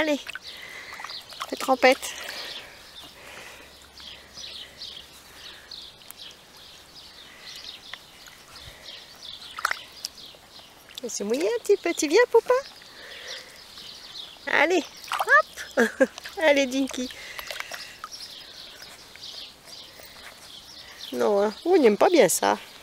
Allez, fais trempette. Il s'est mouillé un petit peu. Tu viens, Poupin? Allez, hop. Allez, Dinky. Non, hein. Oh, il n'aime pas bien ça.